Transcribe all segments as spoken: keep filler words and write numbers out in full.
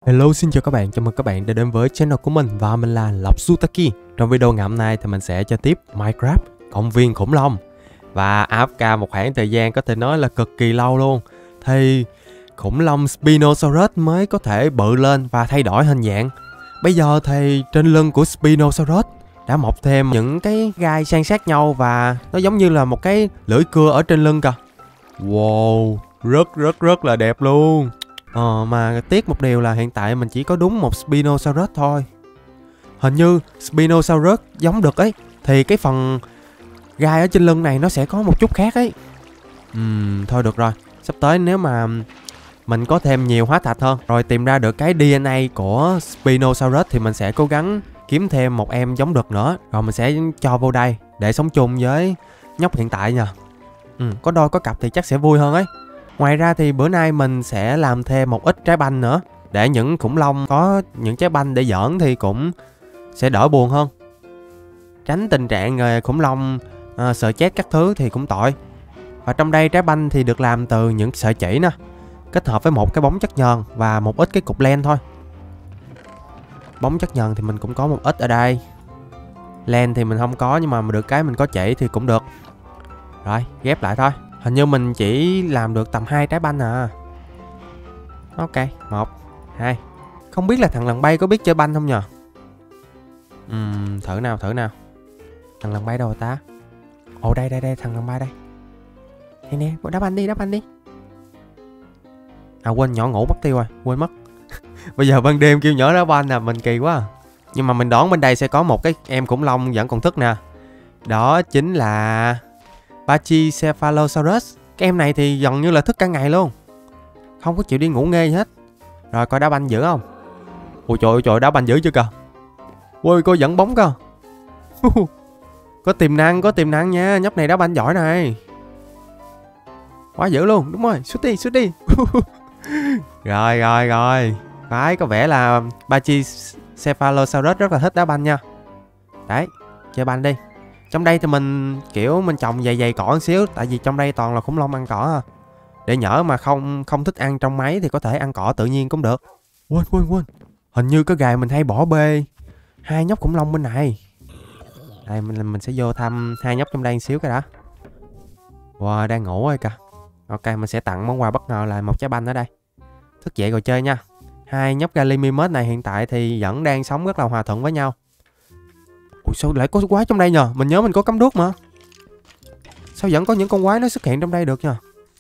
Hello, xin chào các bạn, chào mừng các bạn đã đến với channel của mình và mình là Lộc Sutaki. Trong video ngày hôm nay thì mình sẽ chơi tiếp Minecraft Công viên khủng long. Và a ép ca một khoảng thời gian có thể nói là cực kỳ lâu luôn. Thì khủng long Spinosaurus mới có thể bự lên và thay đổi hình dạng. Bây giờ thì trên lưng của Spinosaurus đã mọc thêm những cái gai san sát nhau và nó giống như là một cái lưỡi cưa ở trên lưng kìa. Wow, rất rất rất là đẹp luôn. Ờ mà tiếc một điều là hiện tại mình chỉ có đúng một Spinosaurus thôi. Hình như Spinosaurus giống đực ấy thì cái phần gai ở trên lưng này nó sẽ có một chút khác ấy. Ừm, thôi được rồi. Sắp tới nếu mà mình có thêm nhiều hóa thạch hơn, rồi tìm ra được cái đê en a của Spinosaurus thì mình sẽ cố gắng kiếm thêm một em giống đực nữa. Rồi mình sẽ cho vô đây để sống chung với nhóc hiện tại nha. Ừ, có đôi có cặp thì chắc sẽ vui hơn ấy. Ngoài ra thì bữa nay mình sẽ làm thêm một ít trái banh nữa. Để những khủng long có những trái banh để giỡn thì cũng sẽ đỡ buồn hơn. Tránh tình trạng khủng long à, sợ chết các thứ thì cũng tội. Và trong đây trái banh thì được làm từ những sợi chỉ nè, kết hợp với một cái bóng chất nhờn và một ít cái cục len thôi. Bóng chất nhờn thì mình cũng có một ít ở đây. Len thì mình không có, nhưng mà được cái mình có chỉ thì cũng được. Rồi, ghép lại thôi. Hình như mình chỉ làm được tầm hai trái banh à. Ok, một, hai. Không biết là thằng lần bay có biết chơi banh không nhờ? Uhm, thử nào, thử nào. Thằng lần bay đâu rồi ta? Ồ đây, đây, đây, thằng lần bay đây. Nè nè, đá banh đi, đá banh đi. À quên, nhỏ ngủ mất tiêu rồi, quên mất. Bây giờ ban đêm kêu nhỏ đá banh à, mình kỳ quá à. Nhưng mà mình đoán bên đây sẽ có một cái em khủng long vẫn còn thức nè. Đó chính là Pachycephalosaurus. Cái em này thì gần như là thức cả ngày luôn, không có chịu đi ngủ nghe gì hết. Rồi coi đá banh dữ không? Ôi trời ơi trời, đá banh dữ chưa kìa. Ôi cô dẫn bóng cơ. Có tiềm năng, có tiềm năng nha. Nhóc này đá banh giỏi này. Quá dữ luôn, đúng rồi. Sút đi, sút đi. Rồi rồi rồi. Đấy, có vẻ là Pachycephalosaurus rất là thích đá banh nha. Đấy, chơi banh đi. Trong đây thì mình kiểu mình trồng dày dày cỏ một xíu, tại vì trong đây toàn là khủng long ăn cỏ à. Để nhỡ mà không không thích ăn trong máy thì có thể ăn cỏ tự nhiên cũng được. Quên quên quên. Hình như có gài mình hay bỏ bê hai nhóc khủng long bên này. Đây mình mình sẽ vô thăm hai nhóc trong đây một xíu cái đã. Wow, đang ngủ rồi kìa. Ok, mình sẽ tặng món quà bất ngờ là một trái banh ở đây. Thức dậy rồi chơi nha. Hai nhóc Gallimimus này hiện tại thì vẫn đang sống rất là hòa thuận với nhau. Ủa sao lại có quái trong đây nhờ? Mình nhớ mình có cắm đuốc mà. Sao vẫn có những con quái nó xuất hiện trong đây được nhờ?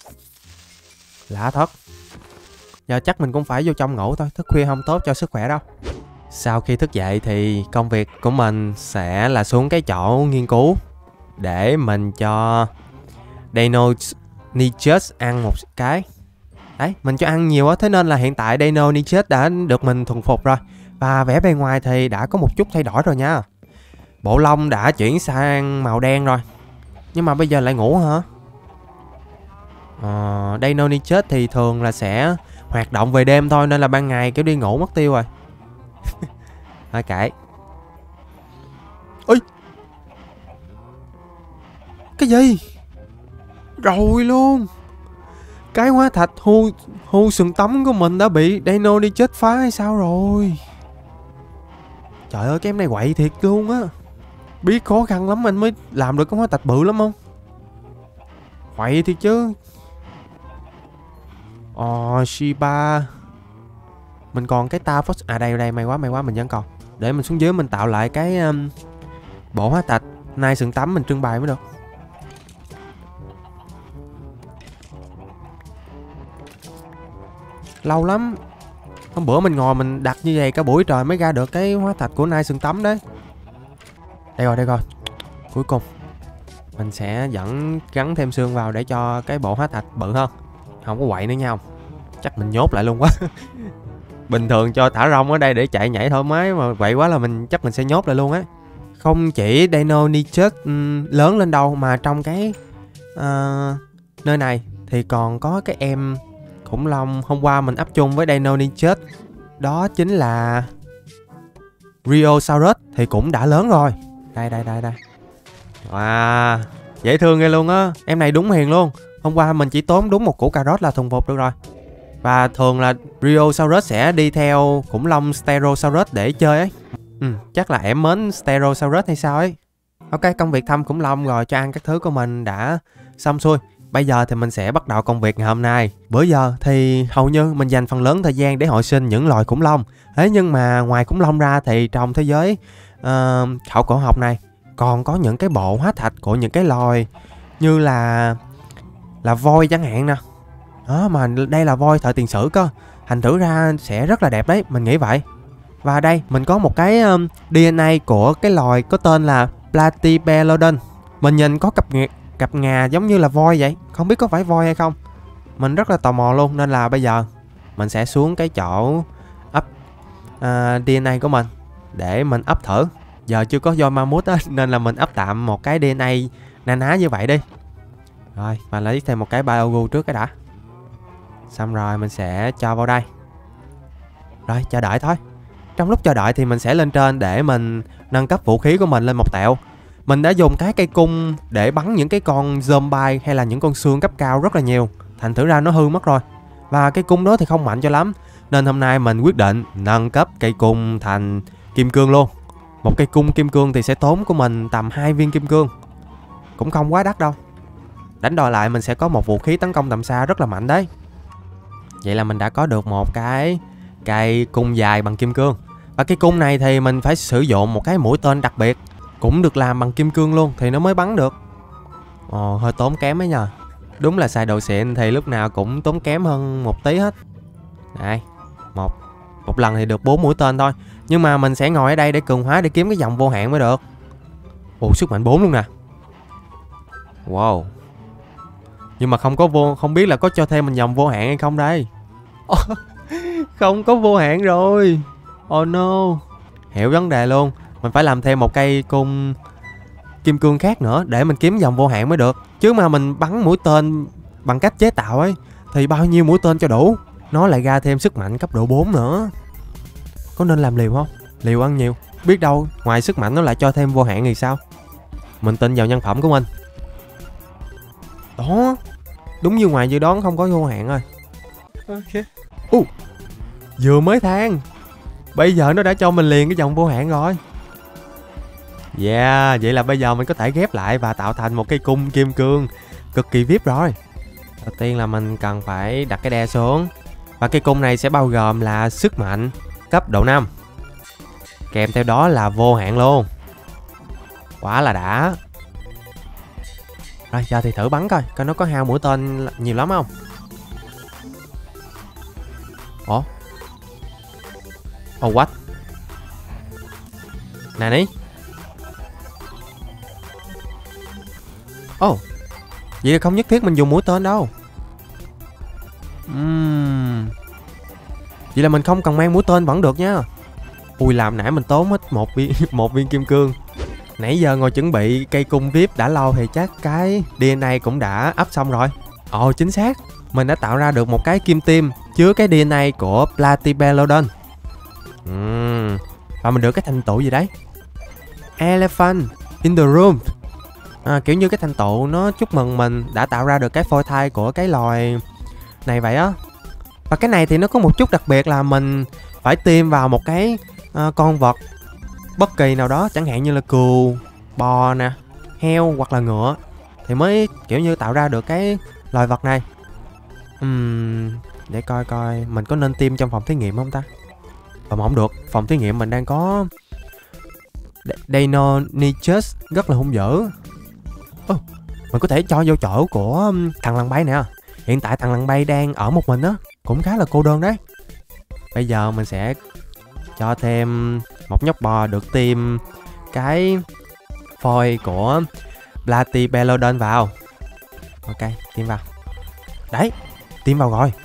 Lạ thật. Giờ chắc mình cũng phải vô trong ngủ thôi. Thức khuya không tốt cho sức khỏe đâu. Sau khi thức dậy thì công việc của mình sẽ là xuống cái chỗ nghiên cứu để mình cho Deinonychus ăn một cái. Đấy, mình cho ăn nhiều á, thế nên là hiện tại Deinonychus đã được mình thuần phục rồi. Và vẻ bề ngoài thì đã có một chút thay đổi rồi nha. Bộ lông đã chuyển sang màu đen rồi. Nhưng mà bây giờ lại ngủ hả? Ờ, Deinonychus thì thường là sẽ hoạt động về đêm thôi, nên là ban ngày kiểu đi ngủ mất tiêu rồi. Thôi kệ. Ôi, cái gì? Rồi luôn. Cái hóa thạch hưu hưu sừng tấm của mình đã bị Deinonychus phá hay sao rồi? Trời ơi, cái em này quậy thiệt luôn á. Biết khó khăn lắm anh mới làm được cái hóa thạch bự lắm không? Quậy thiệt chứ. Ồ, Shiba. Mình còn cái ta Fox. À đây đây, may quá may quá mình vẫn còn. Để mình xuống dưới mình tạo lại cái um, bộ hóa thạch nai sừng tấm mình trưng bày mới được. Lâu lắm. Hôm bữa mình ngồi mình đặt như vậy cả buổi trời mới ra được cái hóa thạch của nai sừng tấm đấy. Đây rồi, đây rồi. Cuối cùng mình sẽ vẫn gắn thêm xương vào để cho cái bộ hóa thạch bự hơn. Không có quậy nữa nha. Chắc mình nhốt lại luôn quá. Bình thường cho thả rong ở đây để chạy nhảy thoải mái, mà vậy quá là mình chắc mình sẽ nhốt lại luôn á. Không chỉ Deinonychus um, lớn lên đâu, mà trong cái uh, nơi này thì còn có cái em khủng long hôm qua mình ấp chung với Deinonychus. Đó chính là Rheosaurus thì cũng đã lớn rồi. Đây đây đây đây. Wow, dễ thương ghê luôn á. Em này đúng hiền luôn. Hôm qua mình chỉ tốn đúng một củ cà rốt là thuần phục được rồi. Và thường là Bryosaurus sẽ đi theo khủng long Stegosaurus để chơi ấy. Ừ, chắc là em mến Stegosaurus hay sao ấy. Ok, công việc thăm khủng long rồi cho ăn các thứ của mình đã xong xuôi. Bây giờ thì mình sẽ bắt đầu công việc ngày hôm nay. Bữa giờ thì hầu như mình dành phần lớn thời gian để hồi sinh những loài khủng long. Thế nhưng mà ngoài khủng long ra thì trong thế giới uh, khảo cổ học này còn có những cái bộ hóa thạch của những cái loài như là là voi chẳng hạn nè. Đó, mà đây là voi thời tiền sử cơ. Thành thử ra sẽ rất là đẹp đấy, mình nghĩ vậy. Và đây mình có một cái um, đê en a của cái loài có tên là Platypelodon. Mình nhìn có cặp cặp ngà giống như là voi vậy, không biết có phải voi hay không. Mình rất là tò mò luôn, nên là bây giờ mình sẽ xuống cái chỗ up uh, đê en a của mình để mình up thử. Giờ chưa có voi mammoth á, nên là mình up tạm một cái đê en a na ná như vậy đi. Rồi, và lấy thêm một cái biogu trước cái đã. Xong rồi mình sẽ cho vào đây. Rồi, chờ đợi thôi. Trong lúc chờ đợi thì mình sẽ lên trên để mình nâng cấp vũ khí của mình lên một tẹo. Mình đã dùng cái cây cung để bắn những cái con zombie hay là những con xương cấp cao rất là nhiều. Thành thử ra nó hư mất rồi. Và cái cung đó thì không mạnh cho lắm. Nên hôm nay mình quyết định nâng cấp cây cung thành kim cương luôn. Một cây cung kim cương thì sẽ tốn của mình tầm hai viên kim cương. Cũng không quá đắt đâu. Đánh đòi lại mình sẽ có một vũ khí tấn công tầm xa rất là mạnh đấy. Vậy là mình đã có được một cái cây cung dài bằng kim cương. Và cái cung này thì mình phải sử dụng một cái mũi tên đặc biệt, cũng được làm bằng kim cương luôn thì nó mới bắn được. Ồ, hơi tốn kém ấy nhờ. Đúng là xài đồ xịn thì lúc nào cũng tốn kém hơn một tí hết. Đây, một một lần thì được bốn mũi tên thôi. Nhưng mà mình sẽ ngồi ở đây để cường hóa để kiếm cái dòng vô hạn mới được. Ồ, sức mạnh bốn luôn nè. Wow. Nhưng mà không có vô, không biết là có cho thêm mình dòng vô hạn hay không đây. Không có vô hạn rồi. Oh no. Hiểu vấn đề luôn. Mình phải làm thêm một cây cung kim cương khác nữa để mình kiếm dòng vô hạn mới được. Chứ mà mình bắn mũi tên bằng cách chế tạo ấy thì bao nhiêu mũi tên cho đủ. Nó lại ra thêm sức mạnh cấp độ bốn nữa. Có nên làm liều không? Liều ăn nhiều. Biết đâu ngoài sức mạnh nó lại cho thêm vô hạn thì sao. Mình tin vào nhân phẩm của mình. Đó. Đúng như ngoài dự đoán, không có vô hạn rồi. Ok. uh, Vừa mới than, bây giờ nó đã cho mình liền cái dòng vô hạn rồi. Yeah, vậy là bây giờ mình có thể ghép lại và tạo thành một cái cung kim cương cực kỳ vi ai pi rồi. Đầu tiên là mình cần phải đặt cái đe xuống. Và cái cung này sẽ bao gồm là sức mạnh cấp độ năm, kèm theo đó là vô hạn luôn. Quá là đã. Rồi giờ thì thử bắn coi, coi nó có hao mũi tên nhiều lắm không. Ủa? Oh what? Nè ní. Oh, vậy là không nhất thiết mình dùng mũi tên đâu. uhm. Vậy là mình không cần mang mũi tên vẫn được nha. Ui, làm nãy mình tốn hết một viên một viên kim cương. Nãy giờ ngồi chuẩn bị cây cung vi ai pi đã lâu thì chắc cái đê en a cũng đã up xong rồi. Ồ, chính xác. Mình đã tạo ra được một cái kim tim chứa cái đê en a của Platypelodon. uhm. Và mình được cái thành tựu gì đấy? Elephant in the room. À, kiểu như cái thành tựu nó chúc mừng mình đã tạo ra được cái phôi thai của cái loài này vậy á. Và cái này thì nó có một chút đặc biệt là mình phải tiêm vào một cái uh, con vật bất kỳ nào đó, chẳng hạn như là cừu, bò nè, heo hoặc là ngựa, thì mới kiểu như tạo ra được cái loài vật này. uhm, Để coi coi mình có nên tiêm trong phòng thí nghiệm không ta. Mà không được, phòng thí nghiệm mình đang có Deinonychus rất là hung dữ. oh, Mình có thể cho vô chỗ của thằng lằn bay nè. Hiện tại thằng lằn bay đang ở một mình á, cũng khá là cô đơn đấy. Bây giờ mình sẽ cho thêm một nhóc bò được tiêm cái phôi của Platypelodon vào. Ok, tiêm vào. Đấy, tiêm vào rồi.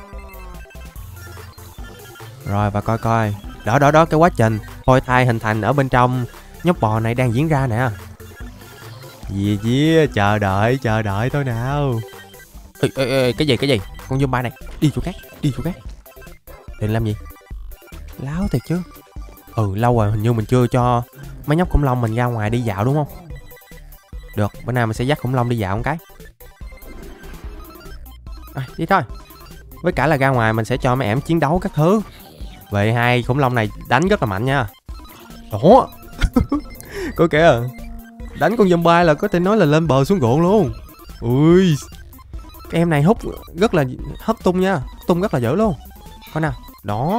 Rồi và coi coi. Đó đó đó, cái quá trình phôi thai hình thành ở bên trong nhóc bò này đang diễn ra nè. Gì chứ, chờ đợi, chờ đợi thôi nào. Ê, ê, ê, cái gì, cái gì? Con zombie này, đi chỗ khác, đi chỗ khác. Định làm gì? Láo thiệt chứ. Ừ, lâu rồi hình như mình chưa cho mấy nhóc khủng long mình ra ngoài đi dạo đúng không? Được, bữa nay mình sẽ dắt khủng long đi dạo một cái. À, đi thôi. Với cả là ra ngoài mình sẽ cho mấy ẻm chiến đấu các thứ. Vậy hai khủng long này đánh rất là mạnh nha. Đó. Có kìa. Đánh con zombie là có thể nói là lên bờ xuống ruộng luôn. Ui. Cái em này hút rất là hất tung nha. Hất tung rất là dữ luôn. Coi nào. Đó.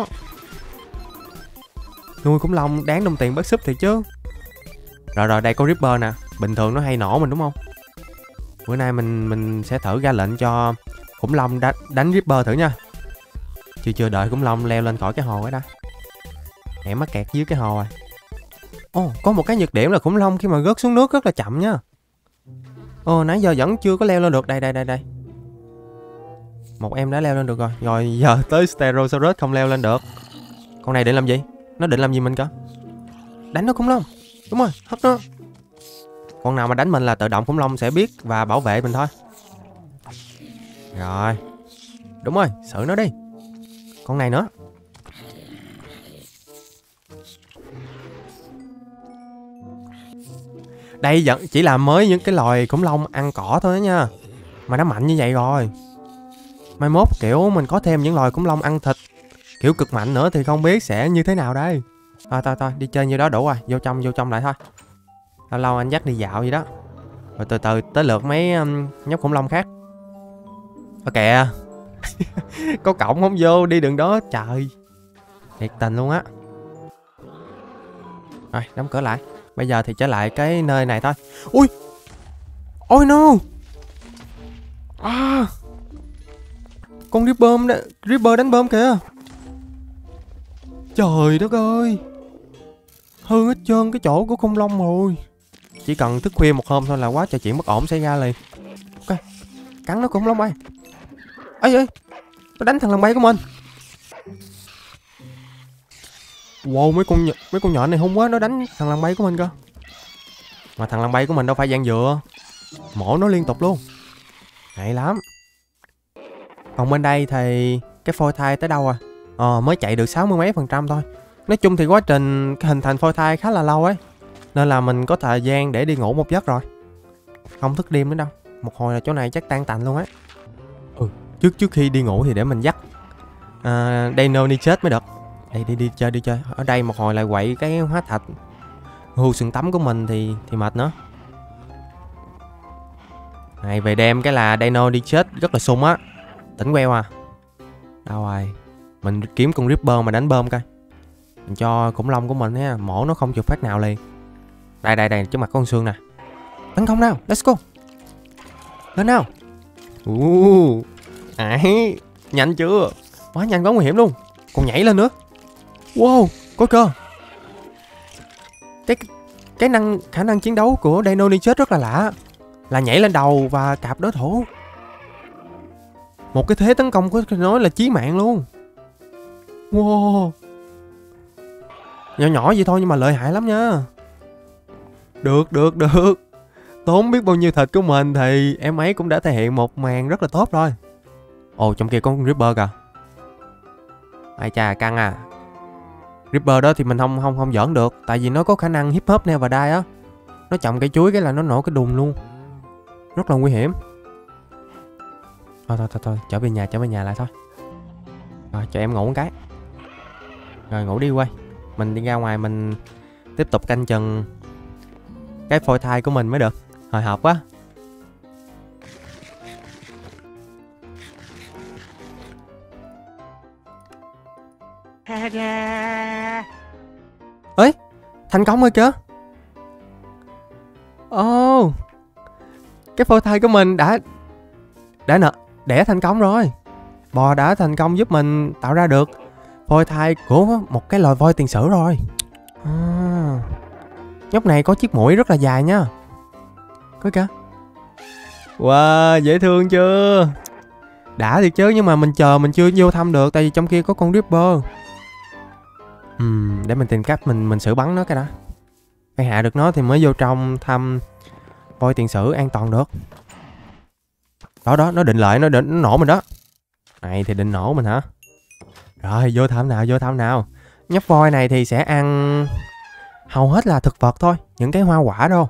Nuôi khủng long đáng đồng tiền bớt súp thiệt chứ. Rồi rồi đây có Ripper nè. Bình thường nó hay nổ mình đúng không? Bữa nay mình mình sẽ thử ra lệnh cho khủng long đánh, đánh Ripper thử nha. Chưa chưa đợi khủng long leo lên khỏi cái hồ ấy đã. Em mắc kẹt dưới cái hồ rồi. Ồ, oh, có một cái nhược điểm là khủng long khi mà rớt xuống nước rất là chậm nha. Ồ, oh, nãy giờ vẫn chưa có leo lên được. Đây đây đây đây. Một em đã leo lên được rồi. Rồi giờ tới Stegosaurus không leo lên được. Con này định làm gì? Nó định làm gì mình cơ? Đánh nó khủng long. Đúng rồi, hất nó. Con nào mà đánh mình là tự động khủng long sẽ biết và bảo vệ mình thôi. Rồi. Đúng rồi, xử nó đi. Con này nữa. Đây vẫn chỉ là mới những cái loài khủng long ăn cỏ thôi đó nha. Mà nó mạnh như vậy rồi. Mai mốt kiểu mình có thêm những loài khủng long ăn thịt kiểu cực mạnh nữa thì không biết sẽ như thế nào đây. Thôi thôi thôi, đi chơi như đó đủ rồi. Vô trong vô trong lại thôi. Lâu lâu anh dắt đi dạo vậy đó. Rồi từ từ tới lượt mấy um, nhóc khủng long khác. Ơ kìa. Có cổng không vô đi đường đó. Trời. Thiệt tình luôn á. Rồi đóng cửa lại. Bây giờ thì trở lại cái nơi này thôi. Ui. Ôi no. À. Con Ripper, Ripper đánh bom kìa. Trời đất ơi. Hư hết trơn cái chỗ của khủng long rồi. Chỉ cần thức khuya một hôm thôi là quá trời chuyện bất ổn xảy ra liền. Ok. Cắn nó khủng long ơi. Ê ơi. Nó đánh thằng lằn bay của mình. Wow, mấy con mấy con nhỏ này hung quá, nó đánh thằng lằn bay của mình cơ. Mà thằng lằn bay của mình đâu phải dạng dừa. Mổ nó liên tục luôn. Hay lắm. Còn bên đây thì cái phôi thai tới đâu rồi? Ờ mới chạy được sáu mươi mấy phần trăm thôi. Nói chung thì quá trình hình thành phôi thai khá là lâu ấy. Nên là mình có thời gian để đi ngủ một giấc rồi. Không thức đêm nữa đâu. Một hồi là chỗ này chắc tan tành luôn á. Ừ, trước trước khi đi ngủ thì để mình dắt à, Dino đi chết mới được. Đây đi đi chơi đi chơi. Ở đây một hồi lại quậy cái hóa thạch hưu sườn tắm của mình thì thì mệt nữa. Này về đêm cái là Dino đi chết rất là sung á. Tỉnh queo à. Đâu rồi. Mình kiếm con Ripper mà đánh bơm coi. Mình cho khủng long của mình á, mổ nó không chịu phát nào liền. Đây đây đây trước mặt con xương nè. Tấn công nào, let's go. Lên nào. Uh, ấy, nhanh chưa? Quá nhanh quá nguy hiểm luôn. Còn nhảy lên nữa. Wow, có cơ. Cái cái năng khả năng chiến đấu của Dino đi chết rất là lạ. Là nhảy lên đầu và cạp đối thủ. Một cái thế tấn công có thể nói là chí mạng luôn. Wow. Nhỏ nhỏ vậy thôi nhưng mà lợi hại lắm nha. Được được được. Tốn biết bao nhiêu thịt của mình thì em ấy cũng đã thể hiện một màn rất là tốt rồi. Ồ trong kia có con Ripper kìa. Ai chà căng à. Ripper đó thì mình không không không giỡn được. Tại vì nó có khả năng hip hop never die á. Nó chồng cây chuối cái là nó nổ cái đùng luôn. Rất là nguy hiểm. Thôi thôi thôi, thôi. Trở về nhà trở về nhà lại thôi. Rồi cho em ngủ một cái. Rồi ngủ đi quay. Mình đi ra ngoài mình tiếp tục canh chừng cái phôi thai của mình mới được. Hồi hộp quá. Ê, thành công rồi kìa. Ồ, oh, cái phôi thai của mình đã đã nợ đẻ thành công rồi. Bò đã thành công giúp mình tạo ra được phôi thai của một cái loài voi tiền sử rồi. À, nhóc này có chiếc mũi rất là dài nha. Coi kìa. Wow, dễ thương chưa? Đã thiệt chứ, nhưng mà mình chờ mình chưa vô thăm được. Tại vì trong kia có con Ripper. Uhm, để mình tìm cách mình mình xử bắn nó cái đã. Phải hạ được nó thì mới vô trong thăm voi tiền sử an toàn được. Đó đó, nó định lợi, nó định nó nổ mình đó. Này thì định nổ mình hả? Rồi, vô thăm nào, vô thăm nào. Nhóc voi này thì sẽ ăn hầu hết là thực vật thôi, những cái hoa quả đâu.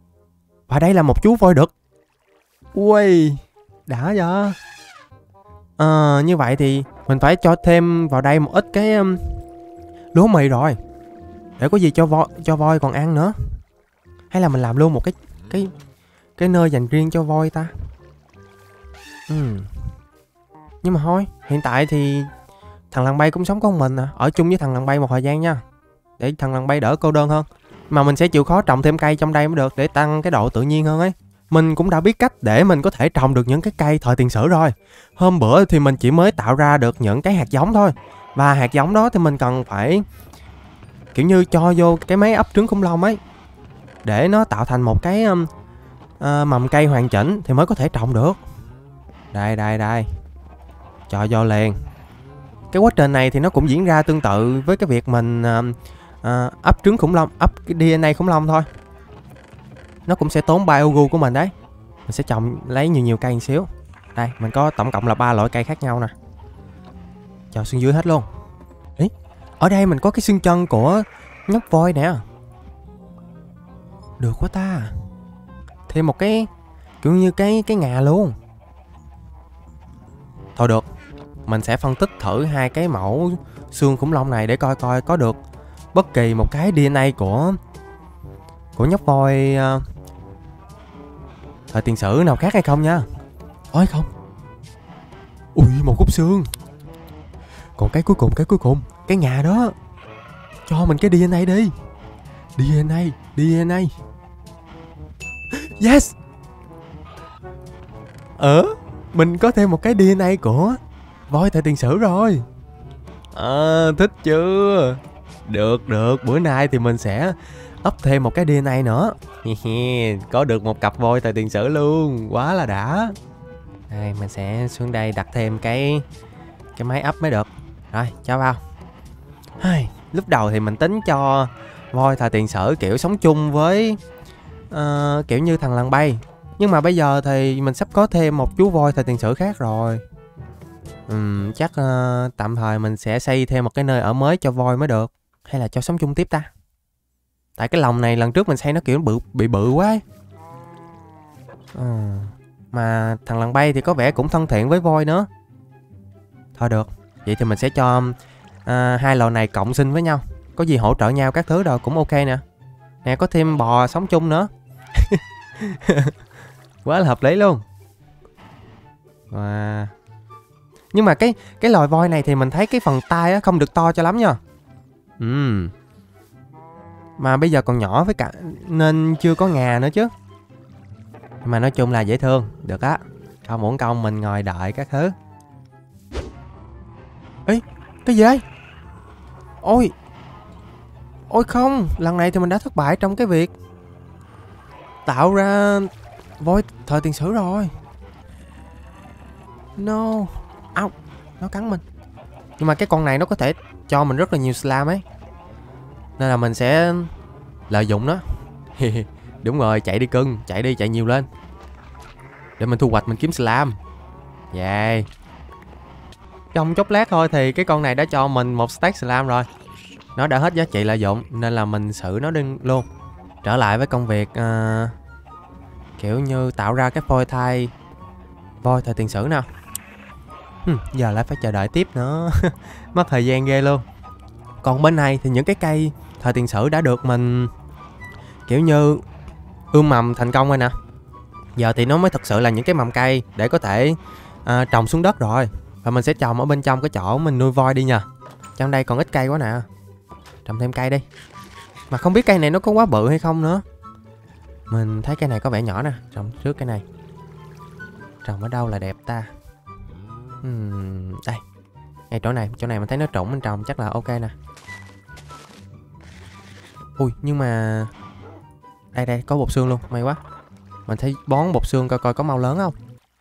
Và đây là một chú voi đực. Ui, đã vậy. Ờ, như vậy thì mình phải cho thêm vào đây một ít cái um, lúa mì rồi. Để có gì cho voi cho voi còn ăn nữa. Hay là mình làm luôn một cái cái cái nơi dành riêng cho voi ta. Ừ. Nhưng mà thôi, hiện tại thì thằng lằn bay cũng sống con mình à, ở chung với thằng lằn bay một thời gian nha. Để thằng lằn bay đỡ cô đơn hơn. Mà mình sẽ chịu khó trồng thêm cây trong đây mới được, để tăng cái độ tự nhiên hơn ấy. Mình cũng đã biết cách để mình có thể trồng được những cái cây thời tiền sử rồi. Hôm bữa thì mình chỉ mới tạo ra được những cái hạt giống thôi. Và hạt giống đó thì mình cần phải kiểu như cho vô cái máy ấp trứng khủng long ấy, để nó tạo thành một cái um, uh, mầm cây hoàn chỉnh thì mới có thể trồng được. Đây đây đây, cho vô liền. Cái quá trình này thì nó cũng diễn ra tương tự với cái việc mình uh, uh, ấp trứng khủng long, ấp cái đê en a khủng long thôi. Nó cũng sẽ tốn biogu của mình đấy. Mình sẽ trồng lấy nhiều nhiều cây một xíu. Đây, mình có tổng cộng là ba loại cây khác nhau nè. Cho xương dưới hết luôn. Ý, ở đây mình có cái xương chân của nhóc voi nè. Được quá ta. Thêm một cái kiểu như cái cái ngà luôn. Thôi được, mình sẽ phân tích thử hai cái mẫu xương khủng long này để coi coi có được bất kỳ một cái đê en a của của nhóc voi uh, thời tiền sử nào khác hay không nha. Ôi không. Ui, một khúc xương. Còn cái cuối cùng, cái cuối cùng, cái ngà đó. Cho mình cái đê en a đi. đê en a, đê en a. Yes. Ờ, mình có thêm một cái đê en a của voi thời tiền sử rồi. À, thích chưa? Được, được, bữa nay thì mình sẽ ấp thêm một cái đê en a nữa. Có được một cặp voi thời tiền sử luôn, quá là đã. Đây, mình sẽ xuống đây đặt thêm cái cái máy ấp mới được. Rồi, cho vào. Hey, lúc đầu thì mình tính cho voi thời tiền sử kiểu sống chung với uh, kiểu như thằng lằn bay. Nhưng mà bây giờ thì mình sắp có thêm một chú voi thời tiền sử khác rồi. Uhm, chắc uh, tạm thời mình sẽ xây thêm một cái nơi ở mới cho voi mới được. Hay là cho sống chung tiếp ta? Tại cái lồng này lần trước mình xây nó kiểu bự, bị bự quá ấy. À, mà thằng lằn bay thì có vẻ cũng thân thiện với voi nữa. Thôi được, vậy thì mình sẽ cho à, hai lò này cộng sinh với nhau. Có gì hỗ trợ nhau các thứ rồi cũng ok nè. Nè, có thêm bò sống chung nữa. Quá là hợp lý luôn. Wow. Nhưng mà cái cái loài voi này thì mình thấy cái phần tai á không được to cho lắm nha. Ừm. Mà bây giờ còn nhỏ với cả nên chưa có ngà nữa chứ. Mà nói chung là dễ thương, được á. Không muốn công mình ngồi đợi các thứ. Ê, cái gì đây? Ôi. Ôi không, lần này thì mình đã thất bại trong cái việc tạo ra voi thời tiền sử rồi. No. Au, nó cắn mình. Nhưng mà cái con này nó có thể cho mình rất là nhiều slime ấy. Nên là mình sẽ lợi dụng nó. Đúng rồi, chạy đi cưng, chạy đi, chạy nhiều lên. Để mình thu hoạch, mình kiếm slime. Yeah. Trong chốc lát thôi thì cái con này đã cho mình một stack slime rồi. Nó đã hết giá trị lợi dụng, nên là mình xử nó đi luôn. Trở lại với công việc uh, kiểu như tạo ra cái phôi thai voi thời tiền sử nào. Hmm, giờ lại phải chờ đợi tiếp nữa. Mất thời gian ghê luôn. Còn bên này thì những cái cây thời tiền sử đã được mình kiểu như ươm mầm thành công rồi nè. Giờ thì nó mới thật sự là những cái mầm cây để có thể uh, trồng xuống đất rồi. Và mình sẽ trồng ở bên trong cái chỗ mình nuôi voi đi nha. Trong đây còn ít cây quá nè. Trồng thêm cây đi. Mà không biết cây này nó có quá bự hay không nữa. Mình thấy cây này có vẻ nhỏ nè. Trồng trước cái này. Trồng ở đâu là đẹp ta? uhm, Đây. Ngay chỗ này. Chỗ này mình thấy nó trũng mình trồng chắc là ok nè. Ui, nhưng mà đây đây, có bột xương luôn. May quá. Mình thấy bón bột xương coi coi có mau lớn không.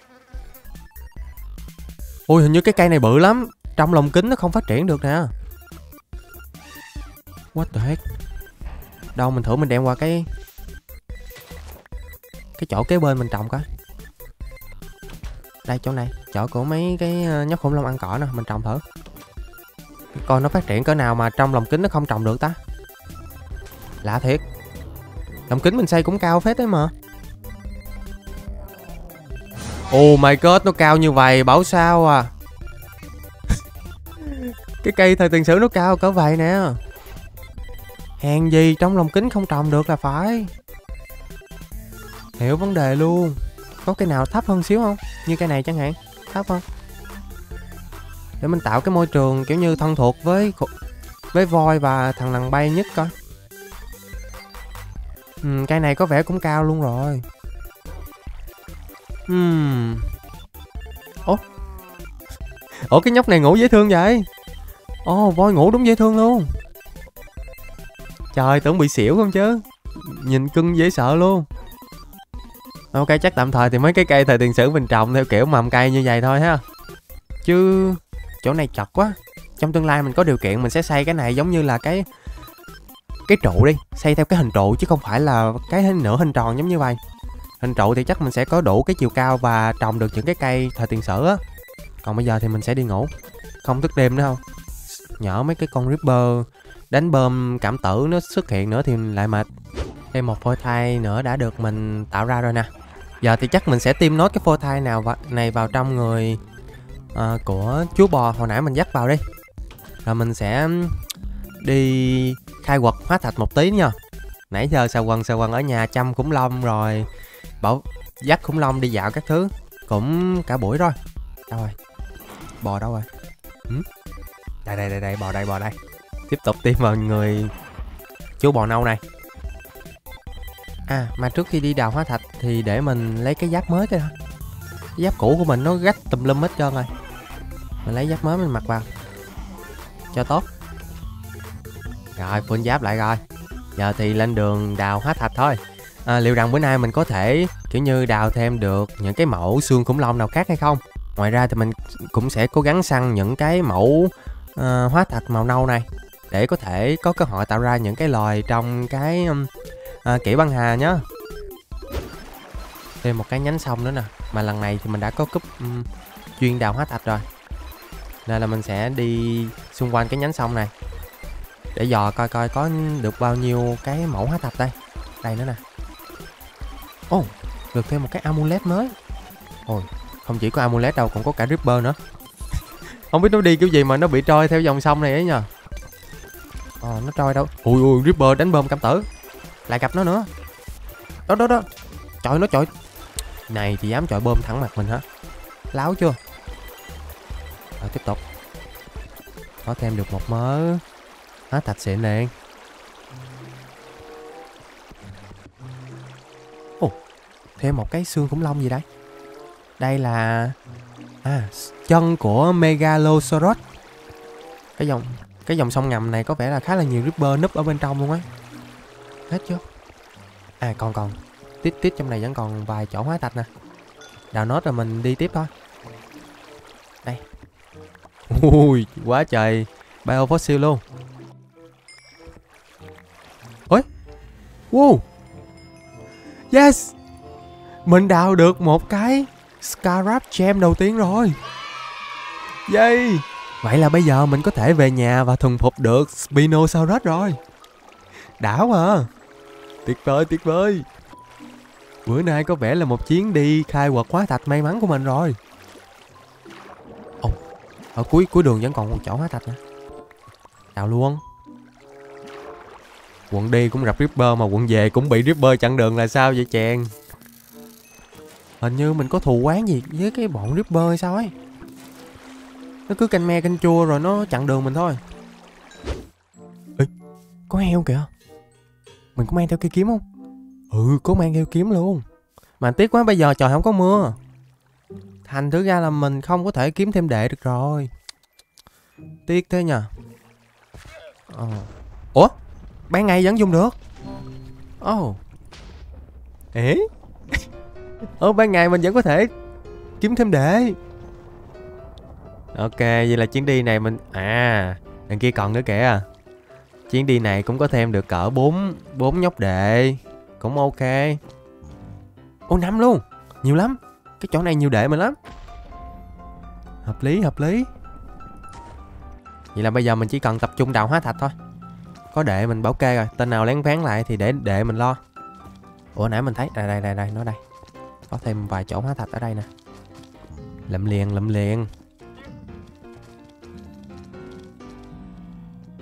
Ui, hình như cái cây này bự lắm. Trong lồng kính nó không phát triển được nè. What the heck. Đâu, mình thử mình đem qua cái Cái chỗ kế bên mình trồng coi. Đây, chỗ này. Chỗ của mấy cái nhóc khủng long ăn cỏ nè. Mình trồng thử coi nó phát triển cỡ nào mà trong lồng kính nó không trồng được ta. Lạ thiệt. Lồng kính mình xây cũng cao phết đấy mà. Oh my god, nó cao như vậy, bảo sao à. Cái cây thời tiền sử nó cao cỡ vậy nè. Hèn gì trong lồng kính không trồng được là phải. Hiểu vấn đề luôn. Có cái nào thấp hơn xíu không? Như cái này chẳng hạn. Thấp không? Để mình tạo cái môi trường kiểu như thân thuộc với với voi và thằng lằn bay nhất coi. Ừ, cây này có vẻ cũng cao luôn rồi. Uhm. Ủa? Ủa cái nhóc này ngủ dễ thương vậy? Ồ, oh, voi ngủ đúng dễ thương luôn. Trời, tưởng bị xỉu không chứ. Nhìn cưng dễ sợ luôn. Ok, chắc tạm thời thì mấy cái cây thời tiền sử mình trồng theo kiểu mầm cây như vậy thôi ha. Chứ chỗ này chật quá. Trong tương lai mình có điều kiện mình sẽ xây cái này giống như là cái cái trụ đi, xây theo cái hình trụ chứ không phải là cái nửa hình tròn giống như vậy. Hình trụ thì chắc mình sẽ có đủ cái chiều cao và trồng được những cái cây thời tiền sử á. Còn bây giờ thì mình sẽ đi ngủ, không thức đêm nữa không. Nhỡ mấy cái con Ripper đánh bơm cảm tử nó xuất hiện nữa thì lại mệt. Thêm một phôi thai nữa đã được mình tạo ra rồi nè. Giờ thì chắc mình sẽ tiêm nốt cái phôi thai nào này vào trong người à, của chú bò hồi nãy mình dắt vào đi. Rồi mình sẽ đi khai quật hóa thạch một tí nha. Nãy giờ xà quần xà quần ở nhà chăm khủng long rồi bảo dắt khủng long đi dạo các thứ cũng cả buổi rồi. Đâu rồi? Bò đâu rồi? Ừ? Đây đây đây đây, bò đây bò đây. Tiếp tục tiêm vào người chú bò nâu này. À mà trước khi đi đào hóa thạch thì để mình lấy cái giáp mới cái đó. Cái giáp cũ của mình nó rách tùm lum hết trơn rồi. Mình lấy giáp mới mình mặc vào cho tốt. Rồi full giáp lại rồi. Giờ thì lên đường đào hóa thạch thôi. À, liệu rằng bữa nay mình có thể kiểu như đào thêm được những cái mẫu xương khủng long nào khác hay không? Ngoài ra thì mình cũng sẽ cố gắng săn những cái mẫu uh, hóa thạch màu nâu này để có thể có cơ hội tạo ra những cái loài trong cái um, uh, kỷ băng hà nhá. Thêm một cái nhánh sông nữa nè. Mà lần này thì mình đã có cúp um, chuyên đào hóa thạch rồi, nên là mình sẽ đi xung quanh cái nhánh sông này để dò coi coi có được bao nhiêu cái mẫu hóa thạch đây. Đây nữa nè. Ồ, oh, được thêm một cái amulet mới. Ôi, không chỉ có amulet đâu, còn có cả Ripper nữa. Không biết nó đi kiểu gì mà nó bị trôi theo dòng sông này ấy nhờ. Ồ, oh, nó trôi đâu. Ui ui, Ripper đánh bơm cảm tử. Lại gặp nó nữa. Đó đó đó. Trời, nó chọi. Này thì dám chọi bơm thẳng mặt mình hả? Láo chưa? Rồi tiếp tục. Có thêm được một mớ hóa thạch xịn liền. Ồ, oh, thêm một cái xương khủng long gì đấy. Đây là à, chân của Megalosaurus. Cái dòng cái dòng sông ngầm này có vẻ là khá là nhiều Ripper núp ở bên trong luôn á. Hết chưa? À còn còn tít tít trong này vẫn còn vài chỗ hóa thạch nè. Đào nốt rồi mình đi tiếp thôi. Đây. Ui, quá trời biofossil luôn. Ôi. Wow. Yes. Mình đào được một cái Scarab Gem đầu tiên rồi. Yay. Vậy là bây giờ mình có thể về nhà và thuần phục được Spinosaurus rồi. Đảo à. Tuyệt vời, tuyệt vời. Bữa nay có vẻ là một chuyến đi khai quật hóa thạch may mắn của mình rồi. Ồ, oh, ở cuối cuối đường vẫn còn một chỗ hóa thạch nữa. Đào luôn. Quận đi cũng gặp Ripper mà quận về cũng bị Ripper chặn đường là sao vậy chàng? Hình như mình có thù oán gì với cái bọn Ripper hay sao ấy. Nó cứ canh me canh chua rồi nó chặn đường mình thôi. Ê, có heo kìa. Mình có mang theo cây kiếm không? Ừ, có mang theo kiếm luôn. Mà tiếc quá bây giờ trời không có mưa. Thành thử ra là mình không có thể kiếm thêm đệ được rồi. Tiếc thế nhờ. Ờ. Ủa? Ban ngày vẫn dùng được. Ồ. Oh. Ế? Ở ban ngày mình vẫn có thể kiếm thêm đệ. Ok, vậy là chuyến đi này mình... À, đằng kia còn nữa kìa. Chuyến đi này cũng có thêm được cỡ bốn bốn nhóc đệ. Cũng ok. Ô, năm luôn. Nhiều lắm. Cái chỗ này nhiều đệ mình lắm. Hợp lý, hợp lý. Vậy là bây giờ mình chỉ cần tập trung đào hóa thạch thôi. Có đệ mình bảo kê rồi. Tên nào lén vén lại thì để đệ mình lo. Ủa nãy mình thấy. Đây, đây, đây, đây, nó đây. Có thêm vài chỗ hóa thạch ở đây nè. Lụm liền, lụm liền.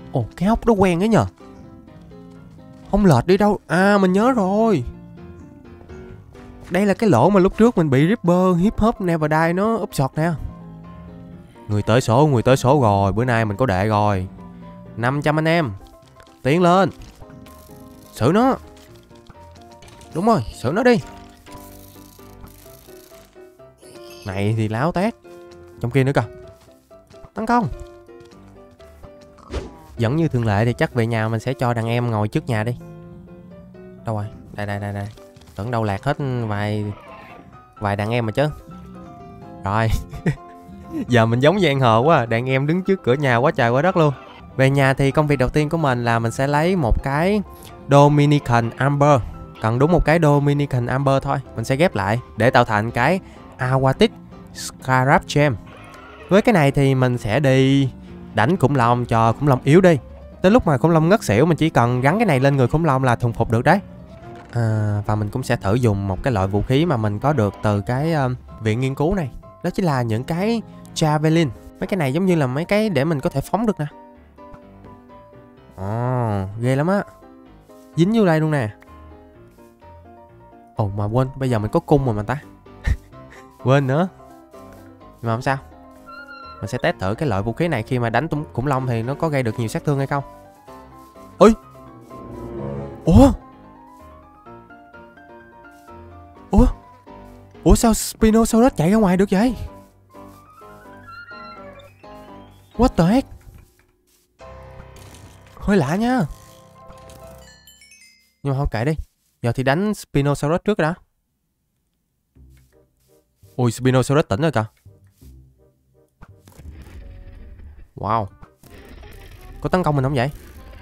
Ồ, cái hốc đó quen ấy nhờ. Không lệch đi đâu. À, mình nhớ rồi. Đây là cái lỗ mà lúc trước mình bị Ripper Hip Hop Never Die nó úp sọt nè. Người tới số, người tới số rồi. Bữa nay mình có đệ rồi. năm trăm anh em. Tiến lên. Xử nó. Đúng rồi, xử nó đi. Này thì láo tét. Trong kia nữa kìa. Tấn công. Vẫn như thường lệ thì chắc về nhà mình sẽ cho đàn em ngồi trước nhà đi. Đâu rồi? Đây đây đây đây. Tưởng đâu lạc hết vài vài đàn em mà chứ. Rồi. Giờ mình giống Giang Hồ quá. Đàn em đứng trước cửa nhà quá trời quá đất luôn. Về nhà thì công việc đầu tiên của mình là mình sẽ lấy một cái Dominican Amber. Cần đúng một cái Dominican Amber thôi. Mình sẽ ghép lại để tạo thành cái Aquatic Scarab Gem. Với cái này thì mình sẽ đi đánh khủng long cho khủng long yếu đi. Tới lúc mà khủng long ngất xỉu mình chỉ cần gắn cái này lên người khủng long là thuần phục được đấy. À, và mình cũng sẽ thử dùng một cái loại vũ khí mà mình có được từ cái uh, viện nghiên cứu này. Đó chính là những cái Javelin. Mấy cái này giống như là mấy cái để mình có thể phóng được nè. Ồ, oh, ghê lắm á. Dính vô đây luôn nè. Ồ, oh, mà quên, bây giờ mình có cung rồi mà ta. Quên nữa. Nhưng mà không sao. Mình sẽ test thử cái loại vũ khí này khi mà đánh khủng long thì nó có gây được nhiều sát thương hay không. Ôi. Ủa. Ủa. Ủa sao Spinosaurus chạy ra ngoài được vậy? What the heck? Hơi lạ nha. Nhưng mà thôi kệ đi. Giờ thì đánh Spinosaurus trước đã. Ui, Spinosaurus tỉnh rồi kìa. Wow. Có tấn công mình không vậy?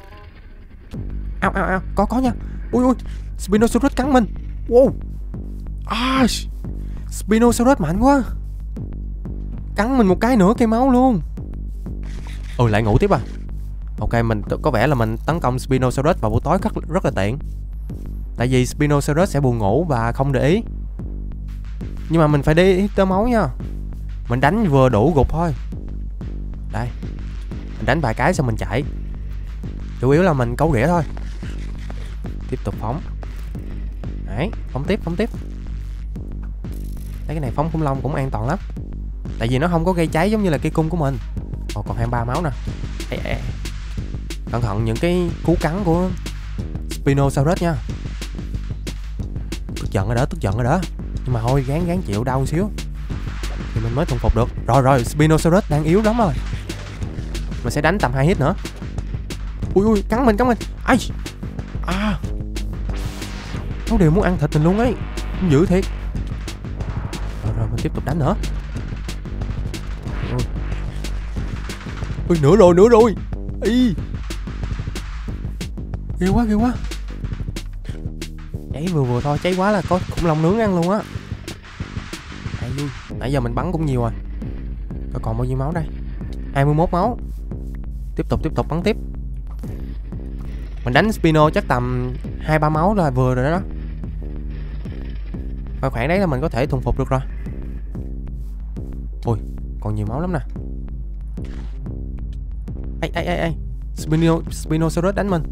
Ao ao ao, có có nha. Ui ui, Spinosaurus cắn mình. Wow. À, Spinosaurus mạnh quá. Cắn mình một cái nữa cây máu luôn. Ừ, lại ngủ tiếp à. Ok, mình có vẻ là mình tấn công Spinosaurus vào buổi tối rất, rất là tiện. Tại vì Spinosaurus sẽ buồn ngủ và không để ý. Nhưng mà mình phải để ý tới máu nha. Mình đánh vừa đủ gục thôi. Đây. Mình đánh vài cái xong mình chạy. Chủ yếu là mình cấu rỉa thôi. Tiếp tục phóng. Đấy, phóng tiếp, phóng tiếp. Đấy, cái này phóng khủng long cũng an toàn lắm. Tại vì nó không có gây cháy giống như là cây cung của mình. Ồ, còn hai mươi ba máu nè. Ê, ê. Cẩn thận những cái cú cắn của Spinosaurus nha. Tức giận rồi đó, tức giận rồi đó. Nhưng mà thôi, gán gán chịu đau một xíu thì mình mới thuần phục được. Rồi rồi, Spinosaurus đang yếu lắm rồi. Mình sẽ đánh tầm hai hit nữa. Ui ui, cắn mình, cắn mình. Ai. À. Nó đều muốn ăn thịt mình luôn ấy. Dữ thiệt. Rồi rồi, mình tiếp tục đánh nữa. Ui, ui nữa rồi, nữa rồi. Ý. Ghê quá, ghê quá. Cháy vừa vừa thôi, cháy quá là có khủng long nướng ăn luôn á. Nãy giờ mình bắn cũng nhiều rồi. Rồi còn bao nhiêu máu đây? hai mươi mốt máu. Tiếp tục tiếp tục bắn tiếp. Mình đánh Spino chắc tầm hai ba máu là vừa rồi đó. Và khoảng đấy là mình có thể thuần phục được rồi. Ui, còn nhiều máu lắm nè. Ê ê ê ê, Spino, Spinosaurus đánh mình.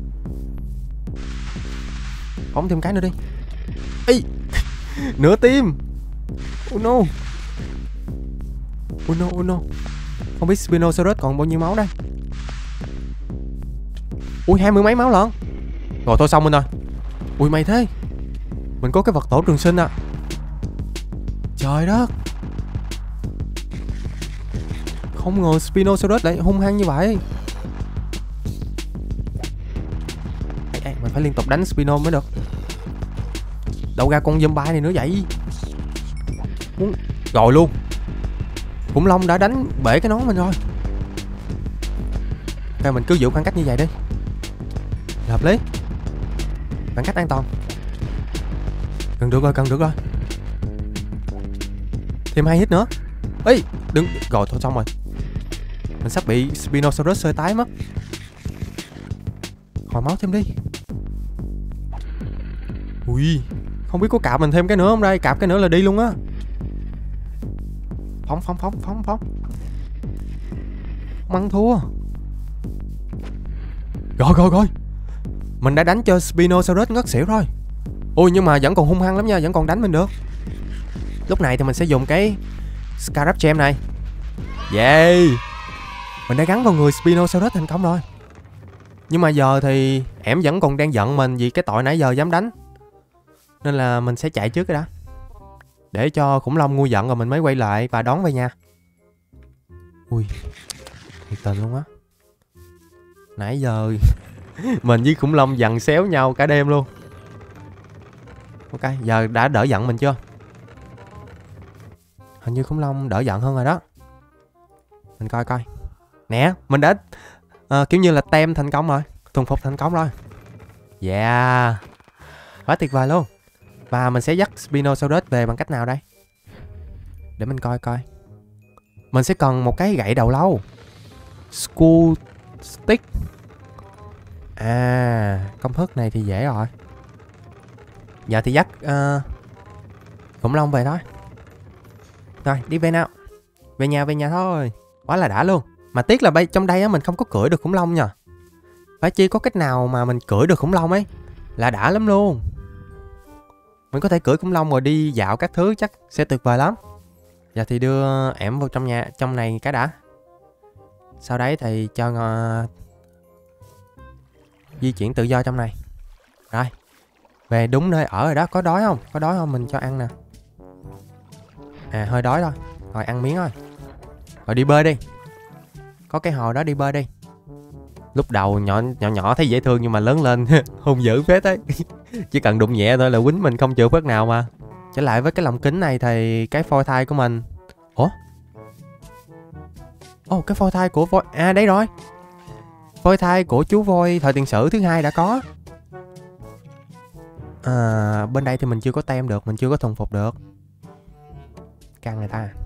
Phóng thêm cái nữa đi. Ê. Nửa tim. Oh no. Oh no, oh no. Không biết Spinosaurus còn bao nhiêu máu đây. Ui, hai mươi mấy máu lận. Rồi thôi xong mình rồi. Ui mày thế. Mình có cái vật tổ trường sinh à. Trời đất. Không ngờ Spinosaurus lại hung hăng như vậy. Ê, ê, mình phải liên tục đánh Spino mới được. Đâu ra con zombie này nữa vậy. Rồi luôn. Khủng long đã đánh bể cái nón mình rồi. Thôi mình cứ giữ khoảng cách như vậy đi. Hợp lý. Khoảng cách an toàn. Cần được rồi, cần được rồi. Thêm hai hit nữa. Ê, đừng. Rồi thôi xong rồi. Mình sắp bị Spinosaurus sơi tái mất. Hồi máu thêm đi. Ui, không biết có cạp mình thêm cái nữa không đây. Cạp cái nữa là đi luôn á. Phóng phóng phóng phóng phóng. Không ăn thua. Rồi rồi rồi, mình đã đánh cho Spinosaurus ngất xỉu rồi. Ui nhưng mà vẫn còn hung hăng lắm nha, vẫn còn đánh mình được. Lúc này thì mình sẽ dùng cái Scarab Gem này. Yeah, mình đã gắn vào người Spinosaurus thành công rồi. Nhưng mà giờ thì ẻm vẫn còn đang giận mình vì cái tội nãy giờ dám đánh, nên là mình sẽ chạy trước cái đã, để cho khủng long ngu giận rồi mình mới quay lại và đón về nhà. Ui, thiệt tình luôn á. Nãy giờ mình với khủng long dằn xéo nhau cả đêm luôn. Ok, giờ đã đỡ giận mình chưa? Hình như khủng long đỡ giận hơn rồi đó. Mình coi coi. Nè, mình đã uh, kiểu như là tem thành công rồi, thuần phục thành công rồi. Yeah, quá tuyệt vời luôn. Và mình sẽ dắt Spinosaurus về bằng cách nào đây? Để mình coi coi. Mình sẽ cần một cái gậy đầu lâu, Skull Stick. À, công thức này thì dễ rồi. Giờ thì dắt uh, khủng long về thôi. Rồi, đi về nào. Về nhà, về nhà thôi. Quá là đã luôn. Mà tiếc là bay trong đây á, mình không có cưỡi được khủng long nha. Phải chi có cách nào mà mình cưỡi được khủng long ấy là đã lắm luôn. Mình có thể cưỡi khủng long rồi đi dạo các thứ chắc sẽ tuyệt vời lắm. Giờ thì đưa ẻm vào trong nhà, trong này cái đã. Sau đấy thì cho uh, di chuyển tự do trong này. Rồi, về đúng nơi ở rồi đó. Có đói không? Có đói không? Mình cho ăn nè. À, hơi đói thôi. Rồi ăn miếng thôi. Rồi đi bơi đi. Có cái hồ đó, đi bơi đi. Lúc đầu nhỏ nhỏ nhỏ thấy dễ thương nhưng mà lớn lên hung dữ phết ấy. Chỉ cần đụng nhẹ thôi là quýnh mình không chịu phép nào mà. Trở lại với cái lồng kính này thì cái phôi thai của mình. Ủa? Ồ, oh, cái phôi thai của voi. À đấy rồi. Phôi thai của chú voi thời tiền sử thứ hai đã có. À, bên đây thì mình chưa có tem được, mình chưa có thuần phục được. Căng người ta.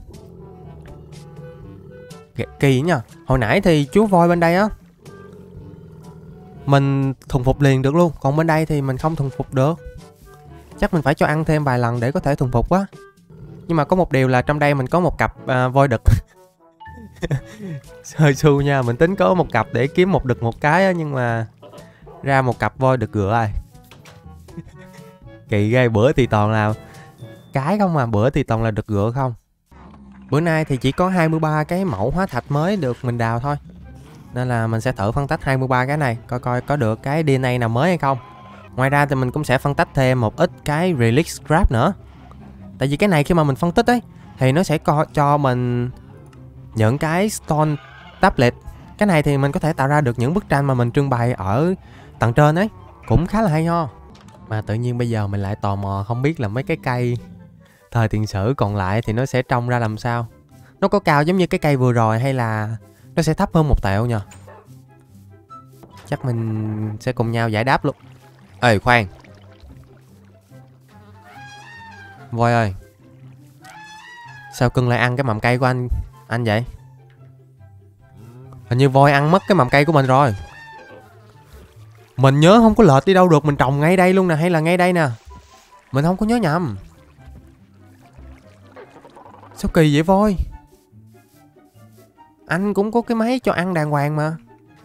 Kỳ nha. Hồi nãy thì chú voi bên đây á mình thuần phục liền được luôn, còn bên đây thì mình không thuần phục được. Chắc mình phải cho ăn thêm vài lần để có thể thuần phục quá. Nhưng mà có một điều là trong đây mình có một cặp à, voi đực. Hơi xu nha, mình tính có một cặp để kiếm một đực một cái á, nhưng mà ra một cặp voi đực ngựa rồi. Kỳ ghê, bữa thì toàn là cái không mà, bữa thì toàn là đực ngựa không. Bữa nay thì chỉ có hai mươi ba cái mẫu hóa thạch mới được mình đào thôi, nên là mình sẽ thử phân tách hai mươi ba cái này, coi coi có được cái đê en a nào mới hay không. Ngoài ra thì mình cũng sẽ phân tách thêm một ít cái relic scrap nữa. Tại vì cái này khi mà mình phân tích ấy thì nó sẽ co cho mình những cái stone tablet. Cái này thì mình có thể tạo ra được những bức tranh mà mình trưng bày ở tầng trên ấy, cũng khá là hay ho. Mà tự nhiên bây giờ mình lại tò mò không biết là mấy cái cây thời tiền sử còn lại thì nó sẽ trông ra làm sao. Nó có cao giống như cái cây vừa rồi hay là nó sẽ thấp hơn một tẹo nhờ. Chắc mình sẽ cùng nhau giải đáp luôn. Ê khoan, voi ơi, sao cưng lại ăn cái mầm cây của anh anh vậy? Hình như voi ăn mất cái mầm cây của mình rồi. Mình nhớ không có lệch đi đâu được, mình trồng ngay đây luôn nè, hay là ngay đây nè. Mình không có nhớ nhầm. Sao kỳ vậy voi? Anh cũng có cái máy cho ăn đàng hoàng mà.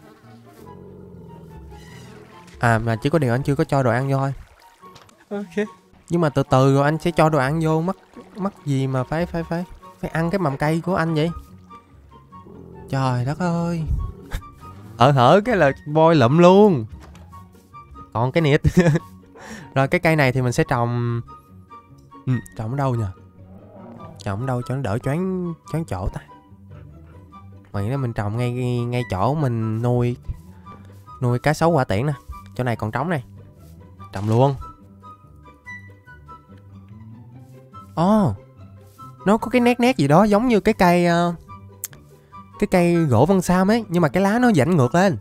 À mà chỉ có điều anh chưa có cho đồ ăn vô thôi. Ok. Nhưng mà từ từ rồi anh sẽ cho đồ ăn vô, mắc mắc gì mà phải phải phải phải ăn cái mầm cây của anh vậy? Trời đất ơi. Ở hở cái là voi lụm luôn. Còn cái nịt. Rồi cái cây này thì mình sẽ trồng. Ừ, trồng ở đâu nhỉ? Trồng ở đâu cho nó đỡ choáng choáng chỗ ta? Vậy đó, mình trồng ngay ngay chỗ mình nuôi nuôi cá sấu hỏa tiễn nè. Chỗ này còn trống này. Trồng luôn. Ồ, oh, nó có cái nét nét gì đó giống như cái cây uh, cái cây gỗ vân sam ấy, nhưng mà cái lá nó vảnh ngược lên.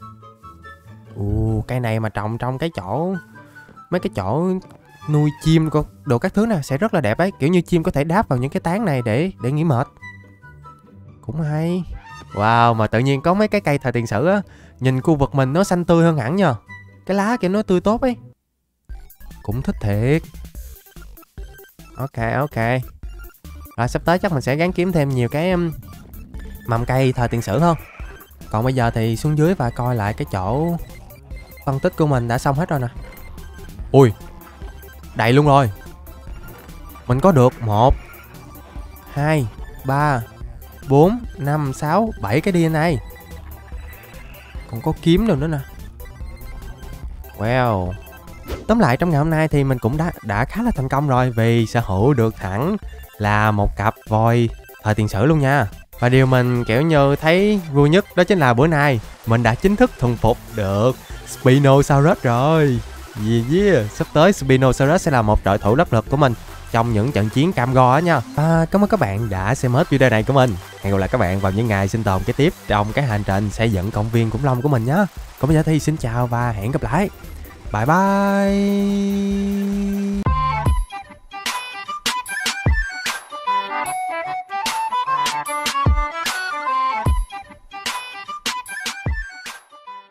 Ồ, cây này mà trồng trong cái chỗ mấy cái chỗ nuôi chim đồ các thứ nè sẽ rất là đẹp ấy, kiểu như chim có thể đáp vào những cái tán này để để nghỉ mệt. Cũng hay. Wow, mà tự nhiên có mấy cái cây thời tiền sử á, nhìn khu vực mình nó xanh tươi hơn hẳn nhờ. Cái lá kia nó tươi tốt ấy. Cũng thích thiệt. Ok ok. Rồi sắp tới chắc mình sẽ gắng kiếm thêm nhiều cái um, mầm cây thời tiền sử hơn. Còn bây giờ thì xuống dưới và coi lại cái chỗ phân tích của mình đã xong hết rồi nè. Ui, đầy luôn rồi. Mình có được một, hai, ba, bốn, năm, sáu, bảy cái đê en a. Còn có kiếm đâu nữa nè. Wow. Tóm lại trong ngày hôm nay thì mình cũng đã đã khá là thành công rồi, vì sở hữu được hẳn là một cặp voi thời tiền sử luôn nha. Và điều mình kiểu như thấy vui nhất đó chính là bữa nay mình đã chính thức thuần phục được Spinosaurus rồi. Yeah, yeah. Sắp tới Spinosaurus sẽ là một trợ thủ đắc lực của mình trong những trận chiến cam go á nha. Và cảm ơn các bạn đã xem hết video này của mình. Hẹn gặp lại các bạn vào những ngày sinh tồn kế tiếp trong cái hành trình xây dựng công viên khủng long của mình nhé. Còn bây giờ thì xin chào và hẹn gặp lại. Bye bye.